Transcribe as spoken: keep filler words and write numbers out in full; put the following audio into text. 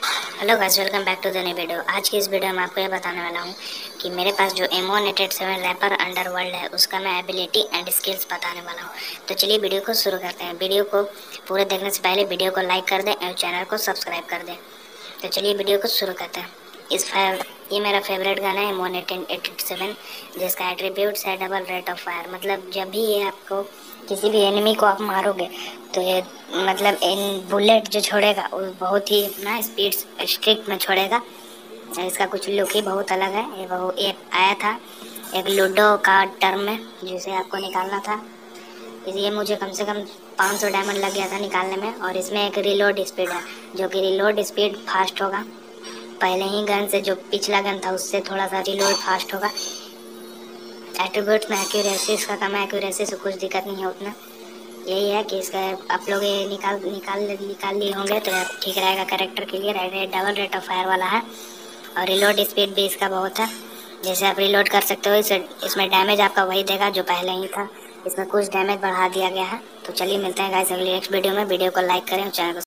Hello guys, welcome back to the new video. आज की इस वीडियो में आपको ये बताने वाला हूँ कि मेरे पास जो M one eight eight seven wrapper underworld है उसका मैं एबिलिटी एंड स्किल्स बताने वाला हूँ। तो चलिए वीडियो को शुरू करते हैं। वीडियो को पूरे देखने से पहले वीडियो को लाइक कर दें और चैनल को सब्सक्राइब कर दें। तो चलिए वीडियो को शुरू करते हैं। इस फायर ये मेरा फेवरेट गाना है M one eight eight seven, जिसका एट्रीब्यूट्स है डबल रेट ऑफ फायर। मतलब जब भी ये आपको किसी भी एनिमी को आप मारोगे तो ये मतलब इन बुलेट जो छोड़ेगा वो बहुत ही ना स्पीड स्ट्रिक्ट में छोड़ेगा। इसका कुछ लुक ही बहुत अलग है। ये वो एक आया था एक लूडो का टर्म में जिसे आपको निकालना था। ये मुझे कम से कम पाँच सौ डायमंड लग गया था निकालने में। और इसमें एक रिलोड स्पीड है जो कि रिलोड स्पीड फास्ट होगा। पहले ही गन से जो पिछला गन था उससे थोड़ा सा रिलोड फास्ट होगा। एट्रीब्यूट्स में एक्यूरेसी इसका कम है, एक्यूरेसी से कुछ दिक्कत नहीं है उतना। यही है कि इसका आप लोग ये निकाल निकाल निकाल लिए होंगे तो ठीक रहेगा कैरेक्टर के लिए। Red double rate of fire वाला है और रिलोड स्पीड भी इसका बहुत है। जैसे आप रिलोड कर सकते हो, इसे इसमें डैमेज आपका वही देगा जो पहले ही था। इसमें कुछ डैमेज बढ़ा दिया गया है। तो चलिए मिलते हैं गाइस अगली नेक्स्ट वीडियो में। वीडियो को लाइक करें और चैनल को